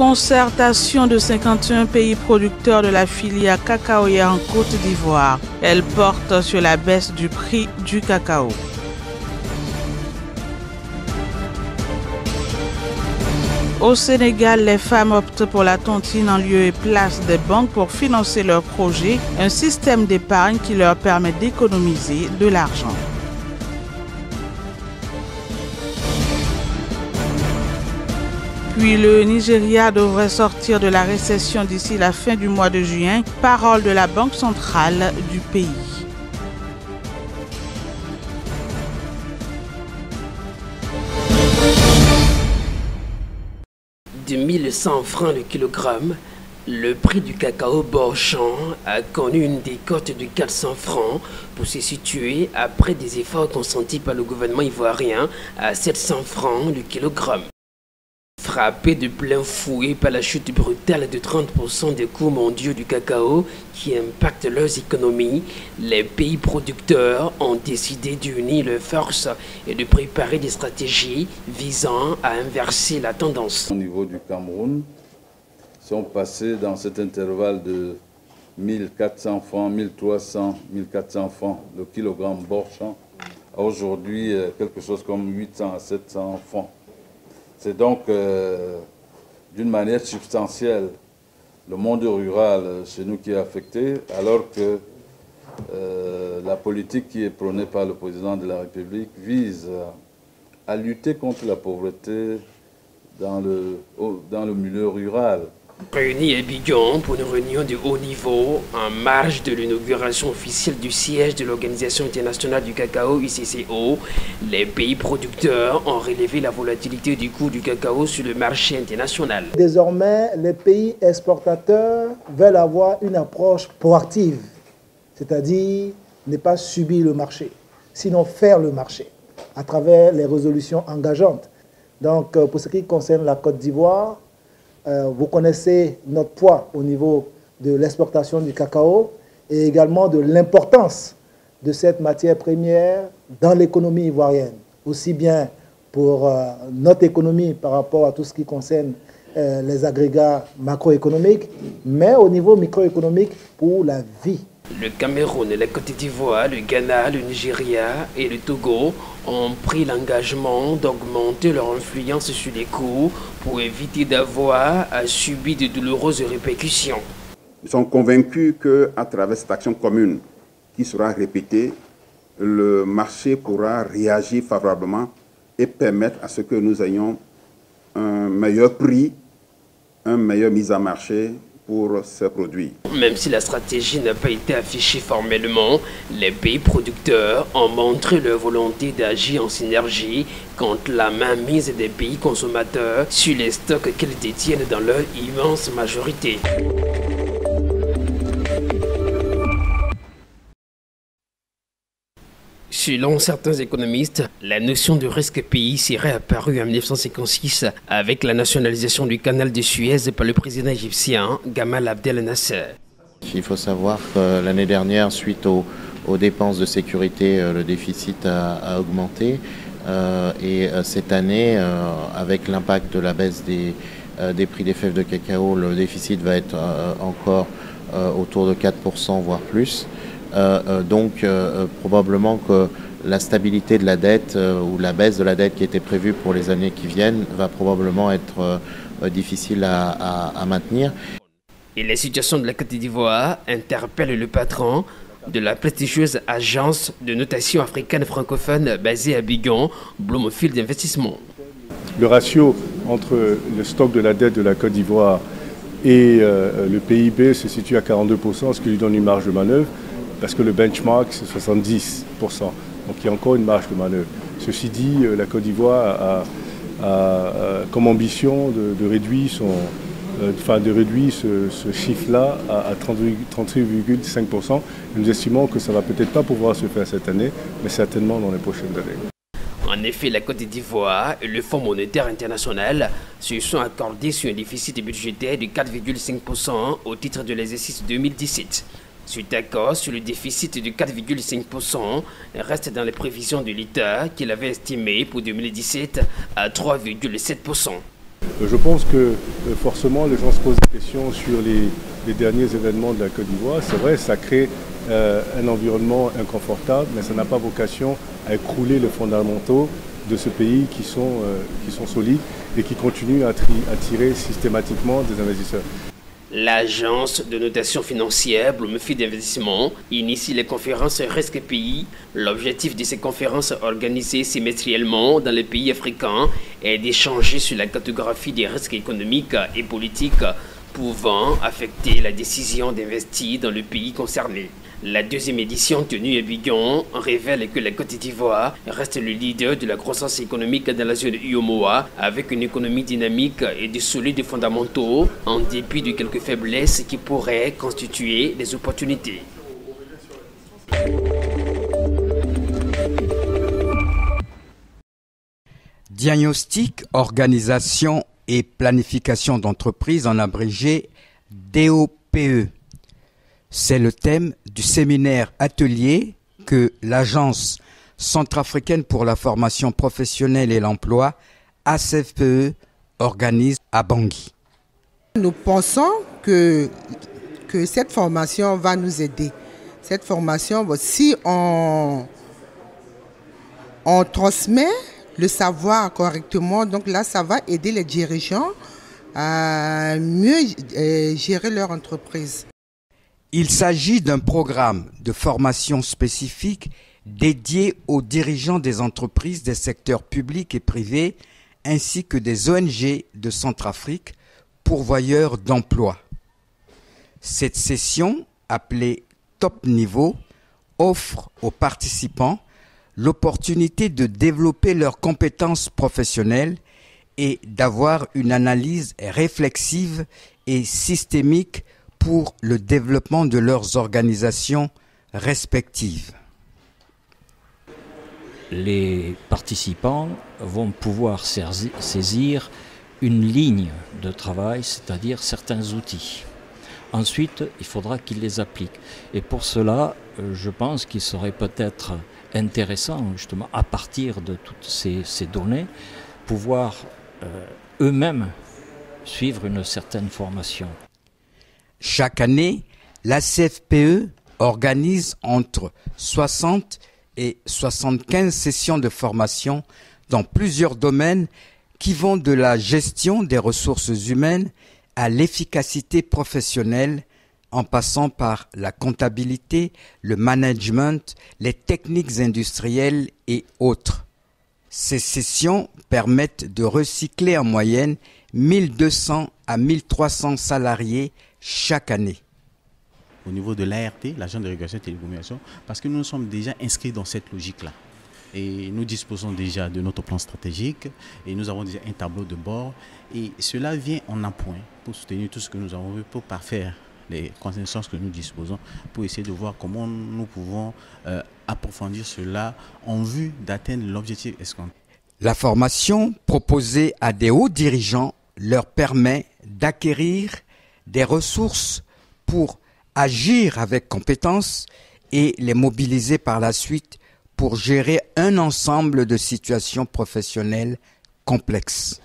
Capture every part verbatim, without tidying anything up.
Concertation de cinquante et un pays producteurs de la filière cacaoyère en Côte d'Ivoire. Elle porte sur la baisse du prix du cacao. Au Sénégal, les femmes optent pour la tontine en lieu et place des banques pour financer leurs projets, un système d'épargne qui leur permet d'économiser de l'argent. Puis le Nigeria devrait sortir de la récession d'ici la fin du mois de juin, parole de la Banque centrale du pays. De mille cent francs le kilogramme, le prix du cacao Borchamp a connu une décote de quatre cents francs pour se situer, après des efforts consentis par le gouvernement ivoirien, à sept cents francs le kilogramme. Frappés de plein fouet par la chute brutale de trente pour cent des coûts mondiaux du cacao qui impactent leurs économies, les pays producteurs ont décidé d'unir leurs forces et de préparer des stratégies visant à inverser la tendance. Au niveau du Cameroun, sont passés dans cet intervalle de mille quatre cents francs, mille trois cents, mille quatre cents francs le kilogramme Borchamp, à aujourd'hui quelque chose comme huit cents à sept cents francs. C'est donc euh, d'une manière substantielle le monde rural chez nous qui est affecté, alors que euh, la politique qui est prônée par le président de la République vise à, à lutter contre la pauvreté dans le, dans le milieu rural. Réunis à Abidjan pour une réunion de haut niveau en marge de l'inauguration officielle du siège de l'Organisation internationale du cacao I C C O, les pays producteurs ont relevé la volatilité du coût du cacao sur le marché international. Désormais, les pays exportateurs veulent avoir une approche proactive, c'est-à-dire ne pas subir le marché, sinon faire le marché à travers les résolutions engageantes. Donc, pour ce qui concerne la Côte d'Ivoire, Euh, vous connaissez notre poids au niveau de l'exportation du cacao et également de l'importance de cette matière première dans l'économie ivoirienne, aussi bien pour euh, notre économie par rapport à tout ce qui concerne euh, les agrégats macroéconomiques, mais au niveau microéconomique pour la vie. Le Cameroun, la Côte d'Ivoire, le Ghana, le Nigeria et le Togo ont pris l'engagement d'augmenter leur influence sur les coûts pour éviter d'avoir à subir de douloureuses répercussions. Nous sommes convaincus qu'à travers cette action commune qui sera répétée, le marché pourra réagir favorablement et permettre à ce que nous ayons un meilleur prix, une meilleure mise en marché pour ces produits. Même si la stratégie n'a pas été affichée formellement, les pays producteurs ont montré leur volonté d'agir en synergie contre la mainmise des pays consommateurs sur les stocks qu'ils détiennent dans leur immense majorité. Selon certains économistes, la notion de risque pays serait apparue en mille neuf cent cinquante-six avec la nationalisation du canal de Suez par le président égyptien Gamal Abdel Nasser. Il faut savoir que l'année dernière, suite aux, aux dépenses de sécurité, le déficit a, a augmenté. Euh, et cette année, euh, avec l'impact de la baisse des, euh, des prix des fèves de cacao, le déficit va être euh, encore euh, autour de quatre pour cent, voire plus. Euh, euh, donc euh, probablement que la stabilité de la dette euh, ou la baisse de la dette qui était prévue pour les années qui viennent va probablement être euh, difficile à, à, à maintenir. Et la situation de la Côte d'Ivoire interpelle le patron de la prestigieuse agence de notation africaine francophone basée à Abidjan, Bloomfield Investissement. Le ratio entre le stock de la dette de la Côte d'Ivoire et euh, le P I B se situe à quarante-deux pour cent, ce qui lui donne une marge de manœuvre, parce que le benchmark c'est soixante-dix pour cent. Donc il y a encore une marge de manœuvre. Ceci dit, la Côte d'Ivoire a, a, a comme ambition de, de réduire, son, euh, enfin de réduire ce, ce chiffre-là à, à trente-huit virgule cinq pour cent. Nous estimons que ça ne va peut-être pas pouvoir se faire cette année, mais certainement dans les prochaines années. En effet, la Côte d'Ivoire et le Fonds monétaire international se sont accordés sur un déficit budgétaire de quatre virgule cinq pour cent au titre de l'exercice deux mille dix-sept. Cet accord sur le déficit de quatre virgule cinq pour cent reste dans les prévisions de l'État qu'il avait estimé pour deux mille dix-sept à trois virgule sept pour cent. Je pense que forcément les gens se posent des questions sur les, les derniers événements de la Côte d'Ivoire. C'est vrai, ça crée euh, un environnement inconfortable, mais ça n'a pas vocation à écrouler les fondamentaux de ce pays qui sont, euh, qui sont solides et qui continuent à attirer systématiquement des investisseurs. L'agence de notation financière Bloomfield Investissement initie les conférences Risque Pays. L'objectif de ces conférences organisées semestriellement dans les pays africains est d'échanger sur la cartographie des risques économiques et politiques pouvant affecter la décision d'investir dans le pays concerné. La deuxième édition tenue à Abidjan révèle que la Côte d'Ivoire reste le leader de la croissance économique dans la zone U E M O A avec une économie dynamique et de solides fondamentaux en dépit de quelques faiblesses qui pourraient constituer des opportunités. Diagnostic, organisation et planification d'entreprise, en abrégé D O P E. C'est le thème du séminaire atelier que l'Agence centrafricaine pour la formation professionnelle et l'emploi, A C F P E, organise à Bangui. Nous pensons que, que cette formation va nous aider. Cette formation, si on, on transmet le savoir correctement, donc là, ça va aider les dirigeants à mieux gérer leur entreprise. Il s'agit d'un programme de formation spécifique dédié aux dirigeants des entreprises des secteurs publics et privés ainsi que des O N G de Centrafrique, pourvoyeurs d'emploi. Cette session, appelée Top Niveau, offre aux participants l'opportunité de développer leurs compétences professionnelles et d'avoir une analyse réflexive et systémique pour le développement de leurs organisations respectives. Les participants vont pouvoir saisir une ligne de travail, c'est-à-dire certains outils. Ensuite, il faudra qu'ils les appliquent. Et pour cela, je pense qu'il serait peut-être intéressant, justement, à partir de toutes ces, ces données, pouvoir euh, eux-mêmes suivre une certaine formation. Chaque année, l'A C F P E organise entre soixante et soixante-quinze sessions de formation dans plusieurs domaines qui vont de la gestion des ressources humaines à l'efficacité professionnelle, en passant par la comptabilité, le management, les techniques industrielles et autres. Ces sessions permettent de recycler en moyenne mille deux cents à mille trois cents salariés chaque année. Au niveau de l'A R T, l'agent de régulation et télécommunications, parce que nous sommes déjà inscrits dans cette logique-là. Et nous disposons déjà de notre plan stratégique et nous avons déjà un tableau de bord. Et cela vient en appoint pour soutenir tout ce que nous avons vu, pour parfaire les connaissances que nous disposons, pour essayer de voir comment nous pouvons euh, approfondir cela en vue d'atteindre l'objectif escompté. La formation proposée à des hauts dirigeants leur permet d'acquérir des ressources pour agir avec compétence et les mobiliser par la suite pour gérer un ensemble de situations professionnelles complexes.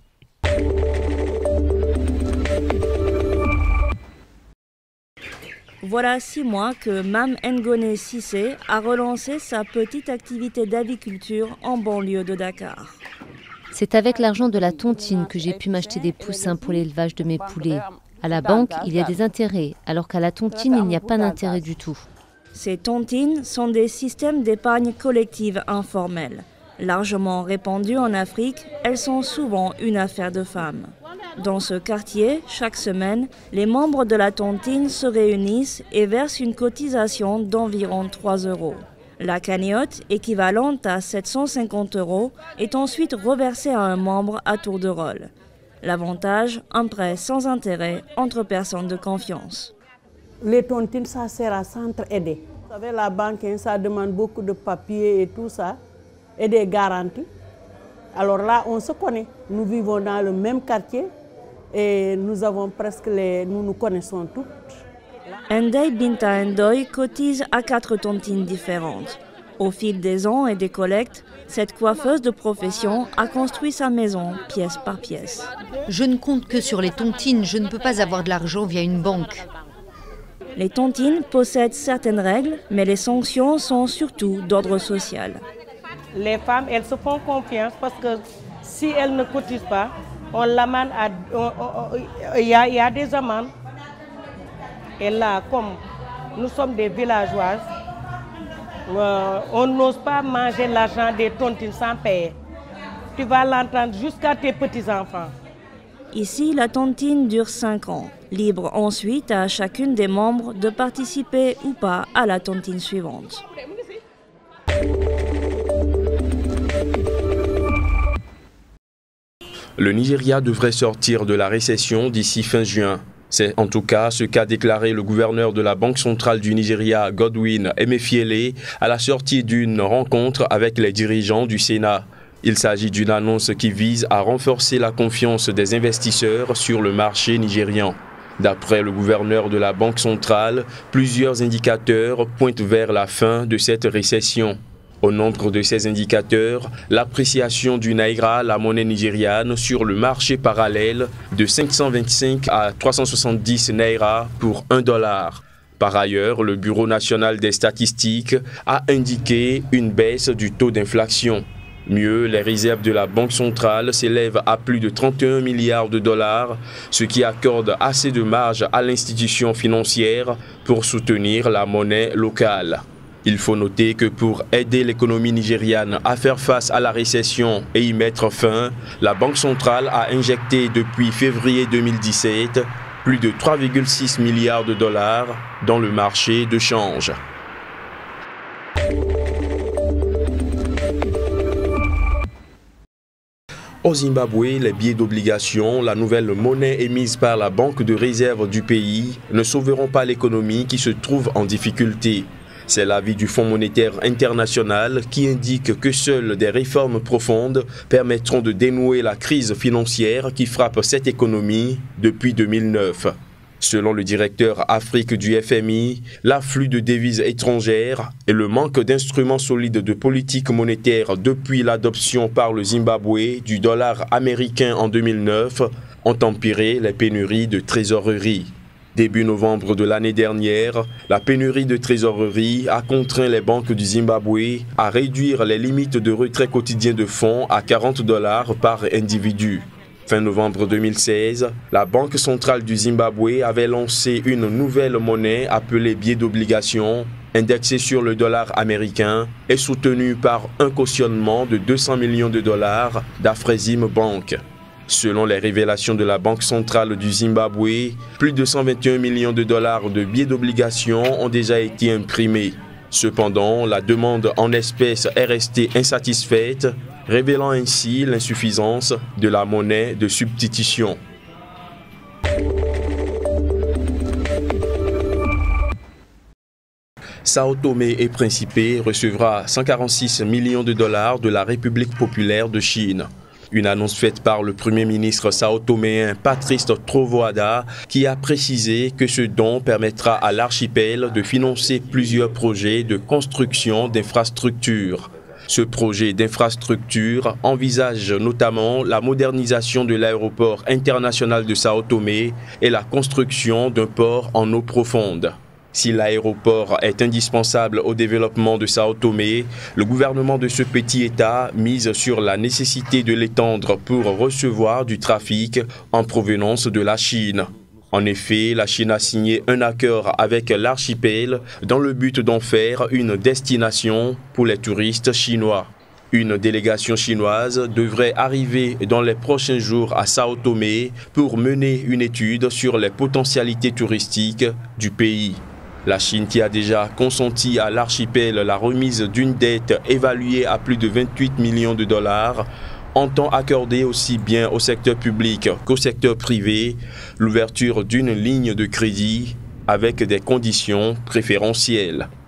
Voilà six mois que Mam Ngone Cissé a relancé sa petite activité d'aviculture en banlieue de Dakar. C'est avec l'argent de la tontine que j'ai pu m'acheter des poussins pour l'élevage de mes poulets. À la banque, il y a des intérêts, alors qu'à la tontine, il n'y a pas d'intérêt du tout. Ces tontines sont des systèmes d'épargne collective informels. Largement répandues en Afrique, elles sont souvent une affaire de femmes. Dans ce quartier, chaque semaine, les membres de la tontine se réunissent et versent une cotisation d'environ trois euros. La cagnotte, équivalente à sept cent cinquante euros, est ensuite reversée à un membre à tour de rôle. L'avantage, un prêt sans intérêt entre personnes de confiance. Les tontines, ça sert à s'entraider. Vous savez, la banque, ça demande beaucoup de papiers et tout ça, et des garanties. Alors là, on se connaît. Nous vivons dans le même quartier et nous avons presque les... Nous nous connaissons toutes. Ndeye Binta Ndoye cotise à quatre tontines différentes. Au fil des ans et des collectes, cette coiffeuse de profession a construit sa maison pièce par pièce. Je ne compte que sur les tontines, je ne peux pas avoir de l'argent via une banque. Les tontines possèdent certaines règles, mais les sanctions sont surtout d'ordre social. Les femmes, elles se font confiance parce que si elles ne cotisent pas, on l'amène à... Il y, y a des amendes. Et là, comme nous sommes des villageoises, euh, on n'ose pas manger l'argent des tontines sans payer. Tu vas l'entendre jusqu'à tes petits-enfants. Ici, la tontine dure cinq ans. Libre ensuite à chacune des membres de participer ou pas à la tontine suivante. Le Nigeria devrait sortir de la récession d'ici fin juin. C'est en tout cas ce qu'a déclaré le gouverneur de la Banque centrale du Nigeria, Godwin Emefiele, à la sortie d'une rencontre avec les dirigeants du Sénat. Il s'agit d'une annonce qui vise à renforcer la confiance des investisseurs sur le marché nigérian. D'après le gouverneur de la Banque centrale, plusieurs indicateurs pointent vers la fin de cette récession. Au nombre de ces indicateurs, l'appréciation du naira, la monnaie nigériane, sur le marché parallèle de cinq cent vingt-cinq à trois cent soixante-dix naira pour un dollar. Par ailleurs, le Bureau national des statistiques a indiqué une baisse du taux d'inflation. Mieux, les réserves de la Banque centrale s'élèvent à plus de trente et un milliards de dollars, ce qui accorde assez de marge à l'institution financière pour soutenir la monnaie locale. Il faut noter que pour aider l'économie nigériane à faire face à la récession et y mettre fin, la Banque centrale a injecté depuis février deux mille dix-sept plus de trois virgule six milliards de dollars dans le marché de change. Au Zimbabwe, les billets d'obligation, la nouvelle monnaie émise par la Banque de réserve du pays, ne sauveront pas l'économie qui se trouve en difficulté. C'est l'avis du Fonds monétaire international qui indique que seules des réformes profondes permettront de dénouer la crise financière qui frappe cette économie depuis deux mille neuf. Selon le directeur Afrique du F M I, l'afflux de devises étrangères et le manque d'instruments solides de politique monétaire depuis l'adoption par le Zimbabwe du dollar américain en deux mille neuf ont empiré les pénuries de trésorerie. Début novembre de l'année dernière, la pénurie de trésorerie a contraint les banques du Zimbabwe à réduire les limites de retrait quotidien de fonds à quarante dollars par individu. Fin novembre deux mille seize, la Banque centrale du Zimbabwe avait lancé une nouvelle monnaie appelée billet d'obligation, indexée sur le dollar américain et soutenue par un cautionnement de deux cents millions de dollars d'Afrexim Bank. Selon les révélations de la Banque centrale du Zimbabwe, plus de cent vingt et un millions de dollars de billets d'obligation ont déjà été imprimés. Cependant, la demande en espèces est restée insatisfaite, révélant ainsi l'insuffisance de la monnaie de substitution. Sao Tomé et Principe recevra cent quarante-six millions de dollars de la République populaire de Chine. Une annonce faite par le Premier ministre sao-toméen Patrice Trovoada qui a précisé que ce don permettra à l'archipel de financer plusieurs projets de construction d'infrastructures. Ce projet d'infrastructure envisage notamment la modernisation de l'aéroport international de Sao Tomé et la construction d'un port en eau profonde. Si l'aéroport est indispensable au développement de Sao Tomé, le gouvernement de ce petit État mise sur la nécessité de l'étendre pour recevoir du trafic en provenance de la Chine. En effet, la Chine a signé un accord avec l'archipel dans le but d'en faire une destination pour les touristes chinois. Une délégation chinoise devrait arriver dans les prochains jours à Sao Tomé pour mener une étude sur les potentialités touristiques du pays. La Chine, qui a déjà consenti à l'archipel la remise d'une dette évaluée à plus de vingt-huit millions de dollars, entend accorder aussi bien au secteur public qu'au secteur privé l'ouverture d'une ligne de crédit avec des conditions préférentielles.